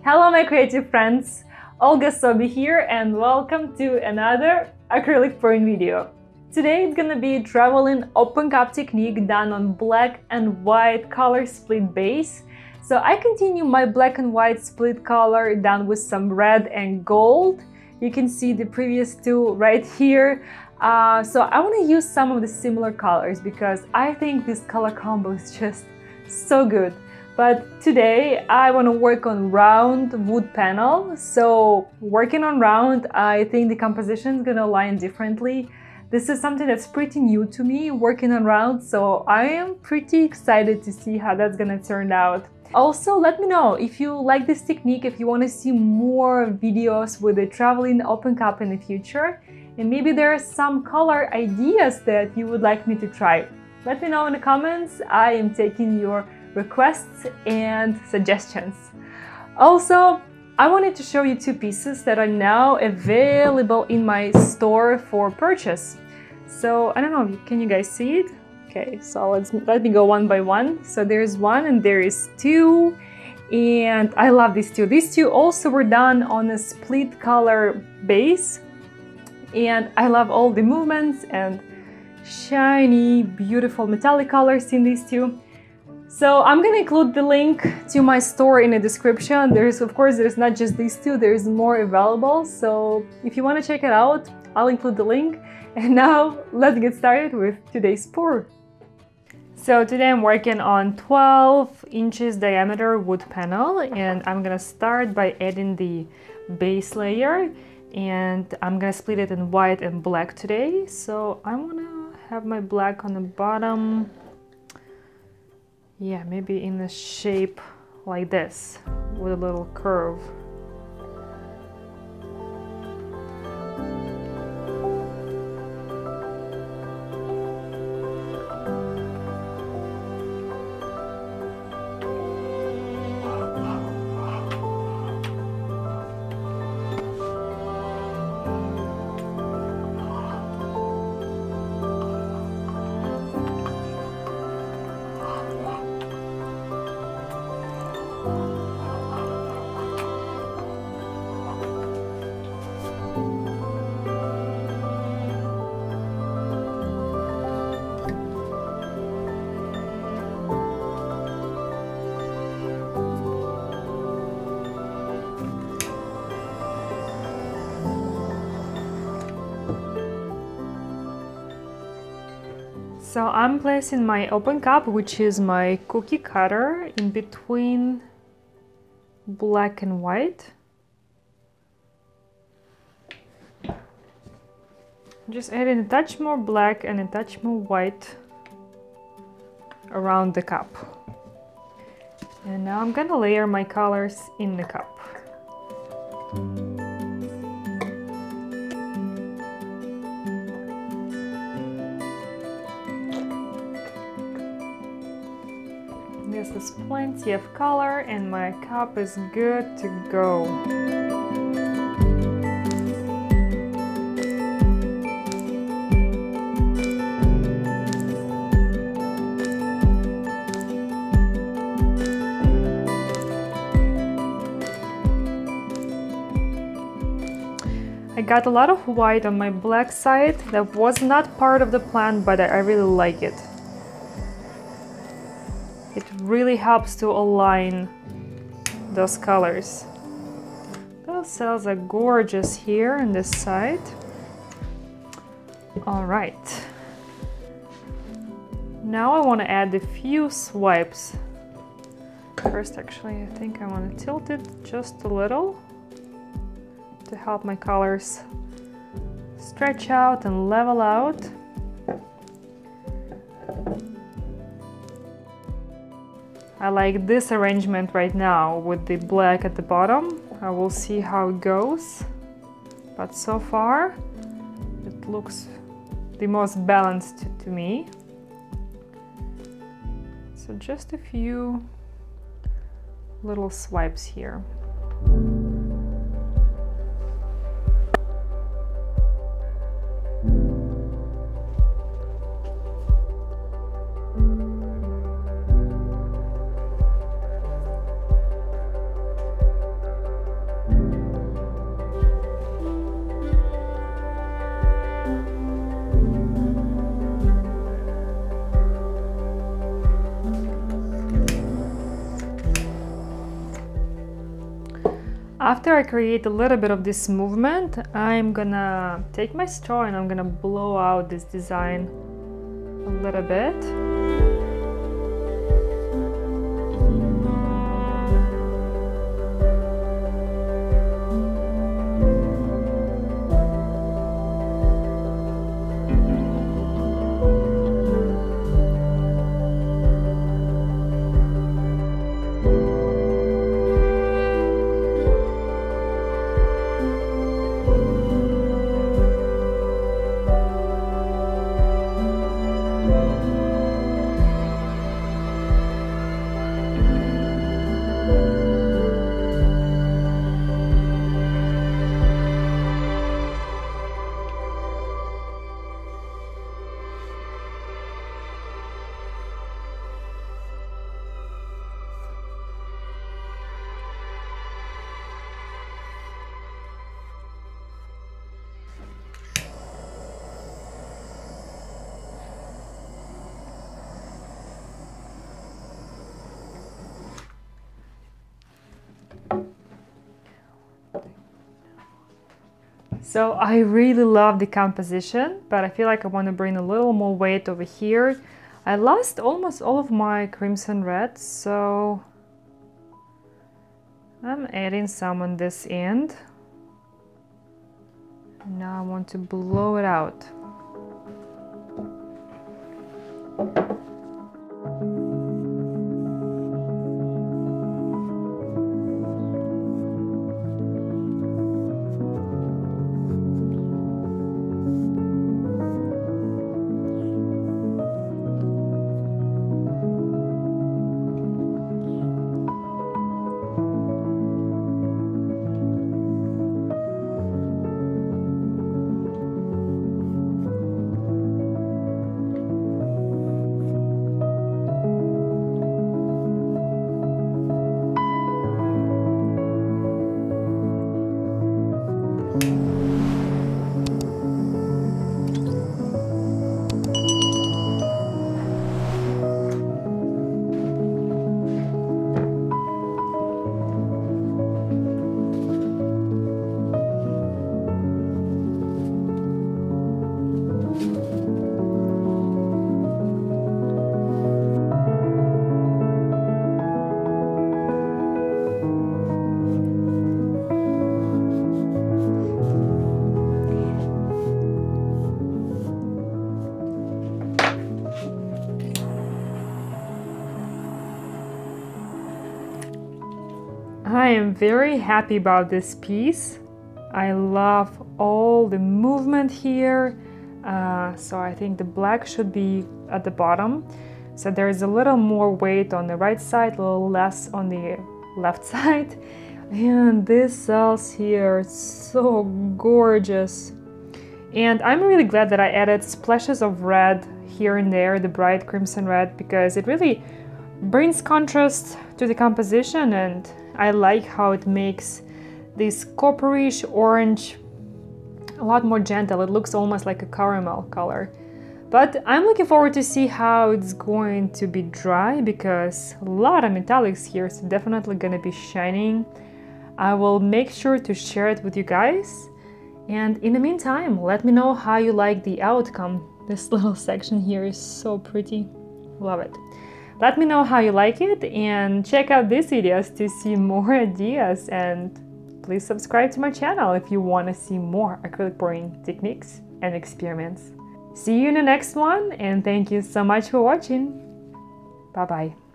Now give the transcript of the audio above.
Hello my creative friends, Olga Soby here and welcome to another acrylic pouring video. Today it's gonna be a traveling open cup technique done on black and white color split base. So I continue my black and white split color done with some red and gold. You can see the previous two right here. So I want to use some of the similar colors because I think this color combo is just so good. But today I want to work on round wood panel. So working on round, I think the composition is going to align differently. This is something that's pretty new to me, working on round, so I am pretty excited to see how that's going to turn out. Also, let me know if you like this technique, if you want to see more videos with a traveling open cup in the future, and maybe there are some color ideas that you would like me to try. Let me know in the comments. I am taking your requests and suggestions. Also, I wanted to show you two pieces that are now available in my store for purchase. So I don't know, can you guys see it? Okay, so let me go one by one. So there's one and there is two, and I love these two. These two also were done on a split color base, and I love all the movements and shiny, beautiful metallic colors in these two. So I'm gonna include the link to my store in the description. Of course, there's not just these two, there's more available. So if you want to check it out, I'll include the link. And now let's get started with today's pour. So today I'm working on 12 inches diameter wood panel, and I'm gonna start by adding the base layer, and I'm gonna split it in white and black today. So I wanna have my black on the bottom. Yeah, maybe in a shape like this, with a little curve. So I'm placing my open cup, which is my cookie cutter, in between black and white. Just adding a touch more black and a touch more white around the cup. And now I'm gonna layer my colors in the cup. This is plenty of color and my cup is good to go. I got a lot of white on my black side. That was not part of the plan, but I really like it. It really helps to align those colors. Those cells are gorgeous here on this side. All right. Now I want to add a few swipes. First, actually, I think I want to tilt it just a little to help my colors stretch out and level out. I like this arrangement right now with the black at the bottom. I will see how it goes, but so far it looks the most balanced to me. So just a few little swipes here. After I create a little bit of this movement, I'm gonna take my straw and I'm gonna blow out this design a little bit. So I really love the composition, but I feel like I want to bring a little more weight over here. I lost almost all of my crimson red, so I'm adding some on this end. Now I want to blow it out. I am very happy about this piece. I love all the movement here. So I think the black should be at the bottom. So there is a little more weight on the right side, a little less on the left side. And this cells here, so gorgeous. And I'm really glad that I added splashes of red here and there, the bright crimson red, because it really brings contrast to the composition, and I like how it makes this copperish orange a lot more gentle. It looks almost like a caramel color. But I'm looking forward to see how it's going to be dry, because a lot of metallics here, so definitely gonna be shining. I will make sure to share it with you guys. And in the meantime, let me know how you like the outcome. This little section here is so pretty. Love it. Let me know how you like it, and check out these videos to see more ideas, and please subscribe to my channel if you want to see more acrylic pouring techniques and experiments. See you in the next one, and thank you so much for watching. Bye bye.